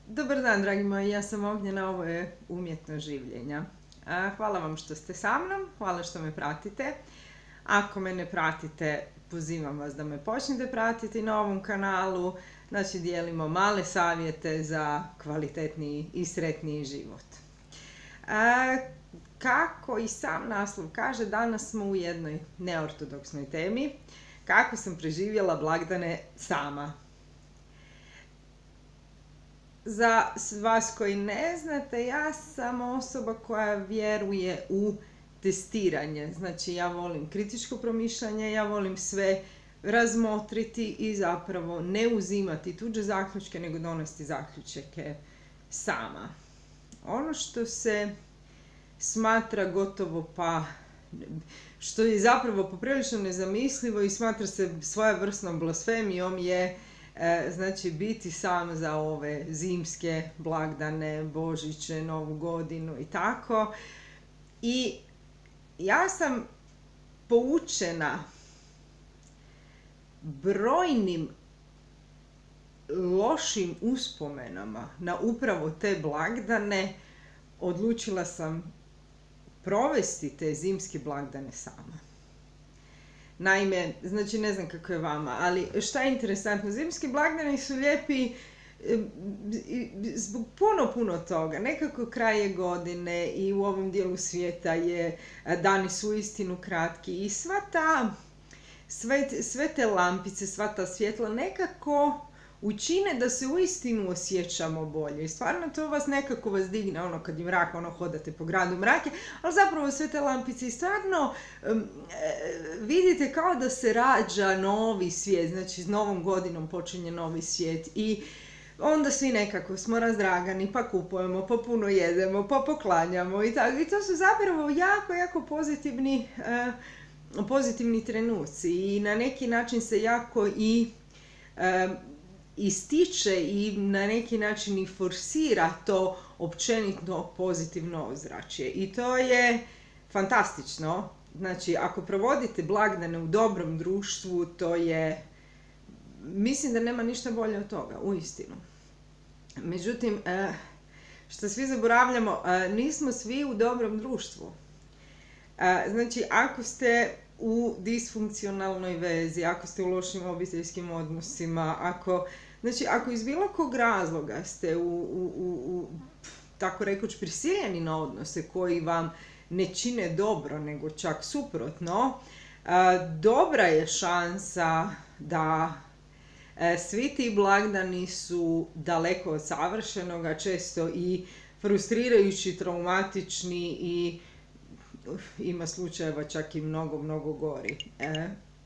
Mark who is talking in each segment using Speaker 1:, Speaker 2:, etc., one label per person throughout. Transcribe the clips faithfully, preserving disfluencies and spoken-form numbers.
Speaker 1: Dobar dan, dragi moji, ja sam Ognjena, ovo je Umjetno življenja. Hvala vam što ste sa mnom, hvala što me pratite. Ako me ne pratite, pozivam vas da me počnete pratiti na ovom kanalu. Znači, dijelimo male savjete za kvalitetniji i sretniji život. Kako i sam naslov kaže, danas smo u jednoj neortodoksnoj temi. Kako sam preživjela blagdane sama. Za vas koji ne znate, ja sam osoba koja vjeruje u testiranje. Znači, ja volim kritičko promišljanje, ja volim sve razmotriti i zapravo ne uzimati tuđe zaključke, nego donesti zaključke sama. Ono što se smatra gotovo pa, što je zapravo poprilično nezamislivo i smatra se svojevrsnom blasfemijom je znači biti sam za ove zimske blagdane, Božiće, Novu godinu i tako. I ja sam poučena brojnim lošim uspomenama na upravo te blagdane, odlučila sam provesti te zimske blagdane sama. Naime, znači ne znam kako je vama, ali šta je interesantno, zimski blagdani su lijepi zbog puno, puno toga. Nekako kraj je godine i u ovom dijelu svijeta je, dani su uistinu kratki i sva ta, sve, sve te lampice, sva ta svjetla nekako učine da se uistinu osjećamo bolje. I stvarno to vas nekako vas digne, ono kad je mrak, ono hodate po gradu mrake, ali zapravo sve te lampice i stvarno um, vidite kao da se rađa novi svijet, znači s novom godinom počinje novi svijet i onda svi nekako smo razdragani, pa kupujemo, pa puno jedemo, pa poklanjamo i tako. I to su zapravo jako, jako pozitivni, uh, pozitivni trenuci i na neki način se jako i uh, ističe i na neki način i forsira to općenito pozitivno ozračje. I to je fantastično. Znači, ako provodite blagdane u dobrom društvu, to je, mislim da nema ništa bolje od toga, uistinu. Međutim, što svi zaboravljamo, nismo svi u dobrom društvu. Znači, ako ste u disfunkcionalnoj vezi, ako ste u lošim obiteljskim odnosima, ako, znači, ako iz bilo kog razloga ste u, u, u, u tako rekuć prisiljeni na odnose koji vam ne čine dobro, nego čak suprotno, dobra je šansa da svi ti blagdani su daleko od savršenoga, često i frustrirajući, traumatični i ima slučajeva čak i mnogo, mnogo gori. E,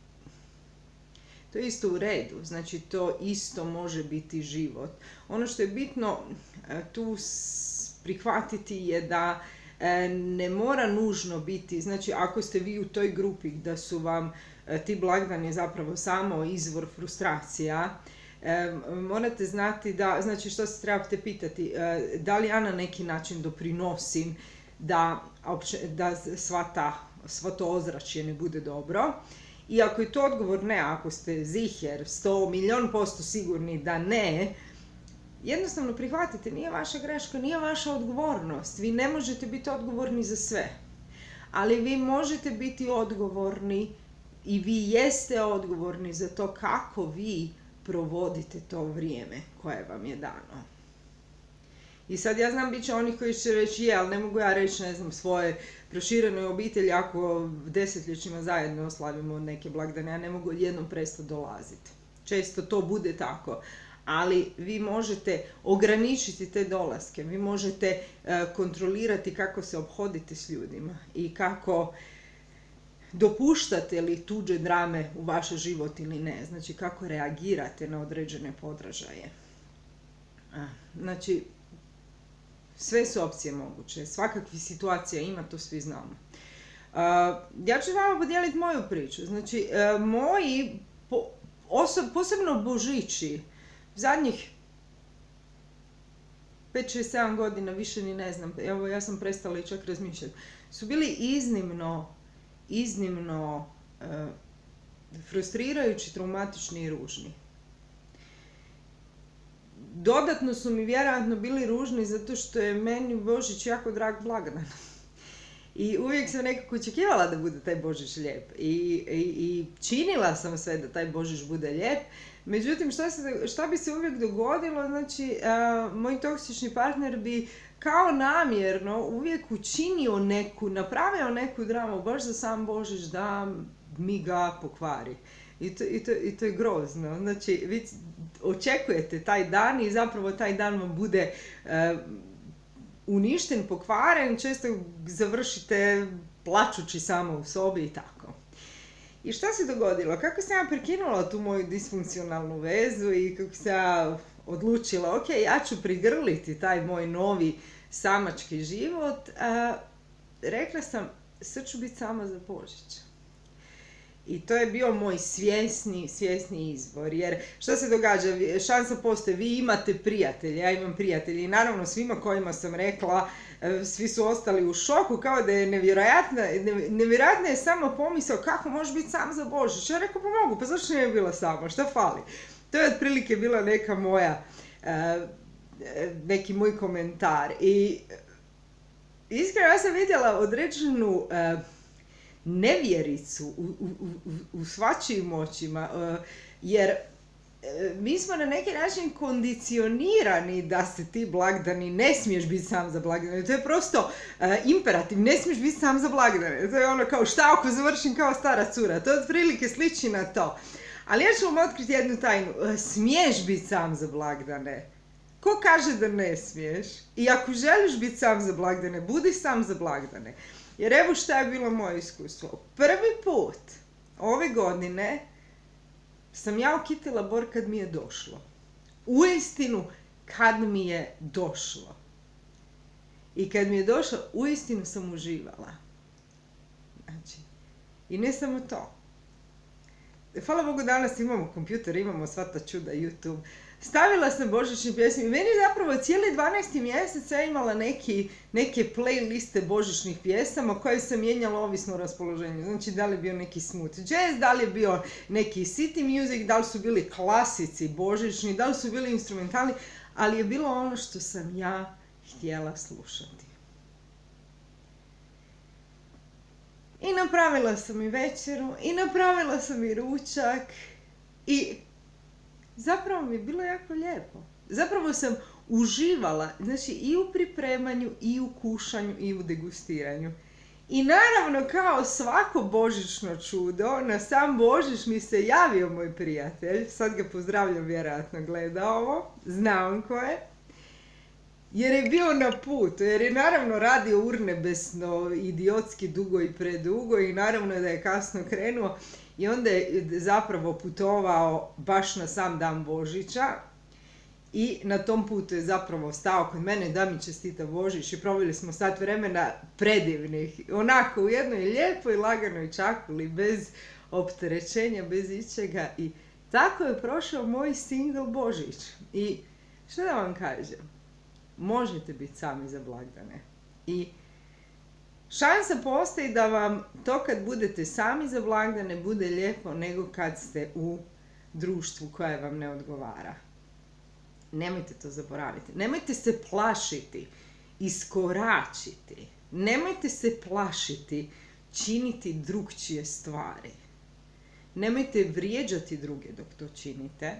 Speaker 1: to je isto u redu, znači to isto može biti život. Ono što je bitno e, tu prihvatiti je da e, ne mora nužno biti, znači ako ste vi u toj grupi da su vam e, ti blagdani zapravo samo izvor frustracija, e, morate znati da, znači što se trebate pitati, e, da li ja na neki način doprinosim da, da sva ta, svo to ozračje ne bude dobro. I ako je to odgovor ne, ako ste ziher, sto milijon posto sigurni da ne, jednostavno prihvatite, nije vaša greška, nije vaša odgovornost. Vi ne možete biti odgovorni za sve. Ali vi možete biti odgovorni i vi jeste odgovorni za to kako vi provodite to vrijeme koje vam je dano. I sad ja znam, bit će onih koji će reći, je, ali ne mogu ja reći, ne znam, svoje proširenoj obitelji ako desetljećima zajedno slavimo neke blagdane, ja ne mogu jednom prestati dolaziti. Često to bude tako, ali vi možete ograničiti te dolaske, vi možete uh, kontrolirati kako se ophodite s ljudima i kako dopuštate li tuđe drame u vaš život ili ne, znači kako reagirate na određene podražaje. Uh, znači, sve su opcije moguće, svakakvih situacija ima, to svi znamo. Uh, ja ću vama podijeliti moju priču. Znači, uh, moji, po, osob, posebno Božići, zadnjih pet, šest, sedam godina, više ni ne znam, evo ja sam prestala i čak razmišljati, su bili iznimno, iznimno uh, frustrirajući, traumatični i ružni. dodatno su mi vjerojatno bili ružni zato što je meni Božić jako drag blagdan. I uvijek sam nekako očekivala da bude taj Božić lijep. I, i, i činila sam sve da taj Božić bude lijep. Međutim, šta, se, šta bi se uvijek dogodilo? Znači, a, moj toksični partner bi kao namjerno uvijek učinio neku, napravio neku dramu baš za sam Božić da mi ga pokvari. I to, i to, i to je grozno. Znači, vi očekujete taj dan i zapravo taj dan vam bude uh, uništen, pokvaren, često završite plačući samo u sobi i tako. I šta se dogodilo? Kako sam ja prekinula tu moju disfunkcionalnu vezu i kako sam ja odlučila, ok, ja ću prigrliti taj moj novi samački život, uh, rekla sam, sad ću biti sama za Božić. I to je bio moj svjesni, svjesni izbor, jer što se događa, šansa postoji, vi imate prijatelje, ja imam prijatelje i naravno svima kojima sam rekla, svi su ostali u šoku, kao da je nevjerojatna, nevjerojatna je samo pomisao kako možeš biti sam za Božić. Ja rekao, pa mogu, pa zašto ne bi bila sama, šta fali? To je otprilike bila neka moja, neki moj komentar. I iskreno ja sam vidjela određenu nevjericu u, u, u, u svačijim očima, jer mi smo na neki način kondicionirani da se ti blagdani ne smiješ biti sam za blagdane. To je prosto uh, imperativ, ne smiješ biti sam za blagdane. To je ono kao šta ako završim kao stara cura. To je otprilike sliči na to. Ali ja ću vam otkriti jednu tajnu. Uh, smiješ biti sam za blagdane. Ko kaže da ne smiješ? I ako želiš biti sam za blagdane, budi sam za blagdane. Jer evo šta je bilo moje iskustvo. Prvi put ove godine sam ja okitila bor kad mi je došlo. Uistinu kad mi je došlo. I kad mi je došlo, uistinu sam uživala. Znači, i ne samo to. Hvala Bogu, danas imamo kompjuter, imamo sva ta čuda, YouTube. Stavila sam božićne pjesme i meni zapravo cijeli dvanaesti mjesec ja imala neki, neke playliste božićnih pjesama koje sam mijenjala ovisno o raspoloženju. Znači, da li je bio neki smooth jazz, da li je bio neki city music, da li su bili klasici božićni, da li su bili instrumentalni, ali je bilo ono što sam ja htjela slušati. I napravila sam i večeru, i napravila sam i ručak, i zapravo mi je bilo jako lijepo. Zapravo sam uživala, znači i u pripremanju, i u kušanju, i u degustiranju. I naravno, kao svako božićno čudo, na sam Božić mi se javio moj prijatelj, sad ga pozdravljam, vjerojatno gleda ovo, znam ko je, jer je bio na putu, jer je naravno radio urnebesno, idiotski dugo i predugo i naravno da je kasno krenuo i onda je zapravo putovao baš na sam dan Božića i na tom putu je zapravo stao kod mene da mi čestita Božić i proveli smo sat vremena predivnih, onako u jednoj lijepoj laganoj čakuli, bez opterećenja, bez ičega i tako je prošao moj single Božić. I što da vam kažem? Možete biti sami za blagdane. I šansa postoji da vam to kad budete sami za blagdane bude lijepo nego kad ste u društvu koje vam ne odgovara. Nemojte to zaboraviti. Nemojte se plašiti, iskoračiti. Nemojte se plašiti činiti drugčije stvari. Nemojte vrijeđati druge dok to činite.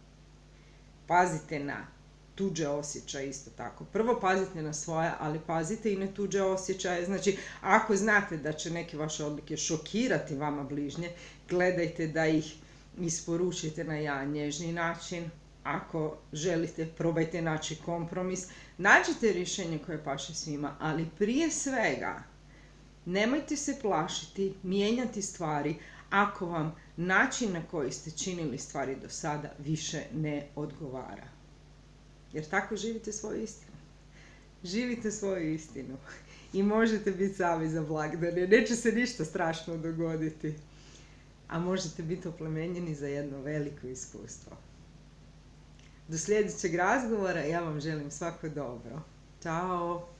Speaker 1: Pazite na tuđe osjećaje isto tako. Prvo pazite na svoje, ali pazite i na tuđe osjećaje. Znači, ako znate da će neke vaše odluke šokirati vama bližnje, gledajte da ih isporučite na jedan nježni način. Ako želite, probajte naći kompromis. Nađite rješenje koje paše svima, ali prije svega nemojte se plašiti, mijenjati stvari ako vam način na koji ste činili stvari do sada više ne odgovara. Jer tako živite svoju istinu. Živite svoju istinu. I možete biti sami za blagdane. Neće se ništa strašno dogoditi. A možete biti oplemenjeni za jedno veliko iskustvo. Do sljedećeg razgovora ja vam želim svako dobro. Ćao!